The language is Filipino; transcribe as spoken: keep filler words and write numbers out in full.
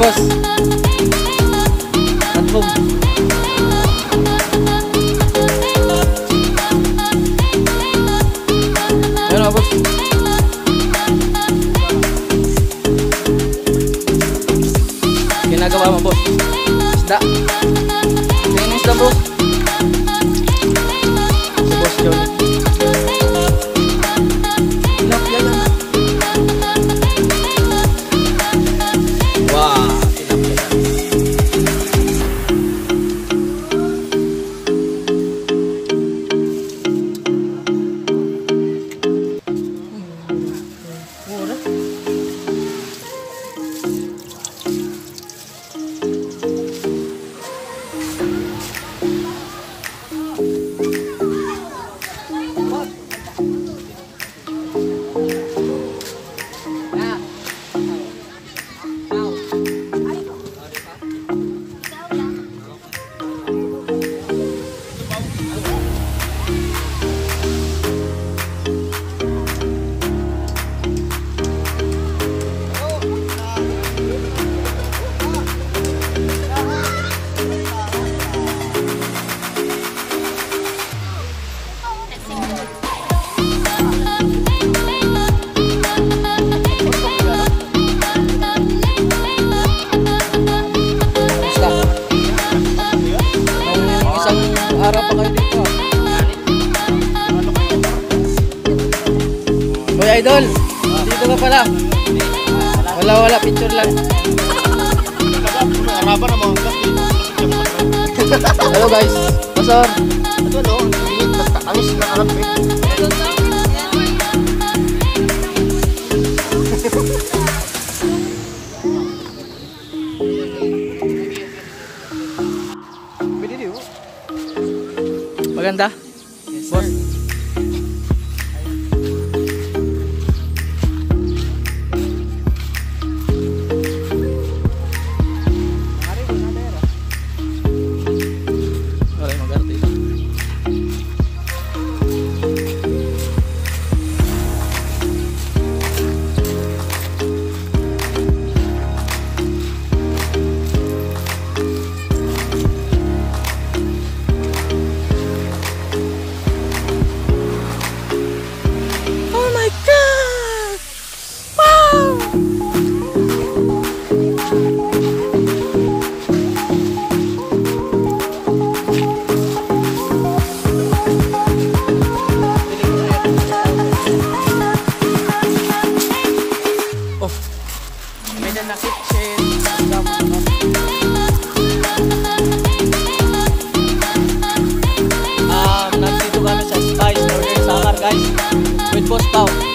boss. At home. Ayan mga boss. Ginagawa mo boss. Isda. Tingin isda boss. Si boss Johnny. Tilapia yan. Wow, tilapia yan. Mura. Araw pa kayo dito. Hoy idol, dito ka pala. Wala wala, picture lang. Hello guys, pasor. Ito no, init basta amis na arap eh. Maganda? Yes, boss. Wala yung mag-arte. Na kitchen. Um, nandito kami sa Spice Northern Samar guys with Boss Pao.